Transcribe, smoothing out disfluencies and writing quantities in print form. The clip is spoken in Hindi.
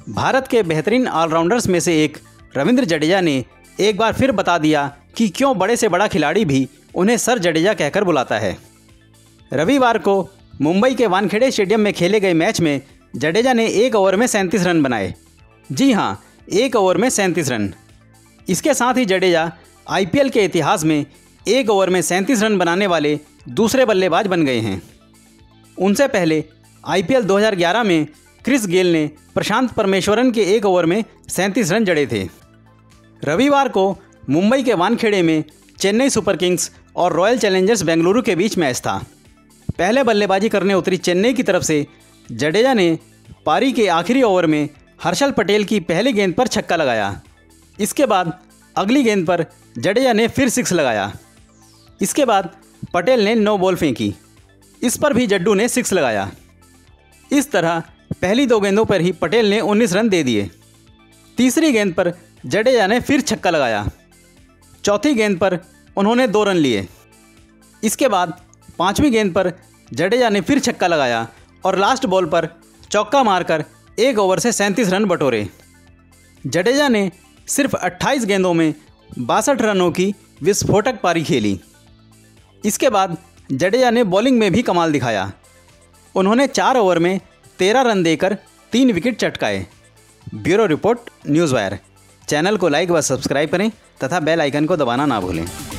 भारत के बेहतरीन ऑलराउंडर्स में से एक रविंद्र जडेजा ने एक बार फिर बता दिया कि क्यों बड़े से बड़ा खिलाड़ी भी उन्हें सर जडेजा कहकर बुलाता है। रविवार को मुंबई के वानखेड़े स्टेडियम में खेले गए मैच में जडेजा ने 1 ओवर में 37 रन बनाए। जी हाँ, 1 ओवर में 37 रन। इसके साथ ही जडेजा IPL के इतिहास में 1 ओवर में 37 रन बनाने वाले दूसरे बल्लेबाज बन गए हैं। उनसे पहले IPL 2011 में क्रिस गेल ने प्रशांत परमेश्वरन के 1 ओवर में 37 रन जड़े थे। रविवार को मुंबई के वानखेड़े में चेन्नई सुपर किंग्स और रॉयल चैलेंजर्स बेंगलुरु के बीच मैच था। पहले बल्लेबाजी करने उतरी चेन्नई की तरफ से जडेजा ने पारी के आखिरी ओवर में हर्षल पटेल की पहली गेंद पर छक्का लगाया। इसके बाद अगली गेंद पर जडेजा ने फिर 6 लगाया। इसके बाद पटेल ने 9 बॉल फेंकी, इस पर भी जड्डू ने 6 लगाया। इस तरह पहली 2 गेंदों पर ही पटेल ने 19 रन दे दिए। तीसरी गेंद पर जडेजा ने फिर छक्का लगाया। चौथी गेंद पर उन्होंने 2 रन लिए। इसके बाद 5वीं गेंद पर जडेजा ने फिर छक्का लगाया और लास्ट बॉल पर चौका मारकर 1 ओवर से 37 रन बटोरे। जडेजा ने सिर्फ 28 गेंदों में 62 रनों की विस्फोटक पारी खेली। इसके बाद जडेजा ने बॉलिंग में भी कमाल दिखाया। उन्होंने 4 ओवर में 13 रन देकर 3 विकेट चटकाए। Bureau report, news wire. Channel को लाइक व सब्सक्राइब करें तथा बेल आइकन को दबाना ना भूलें।